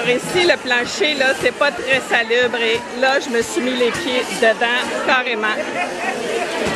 ici, le plancher, là, c'est pas très salubre et là, je me suis mis les pieds dedans carrément.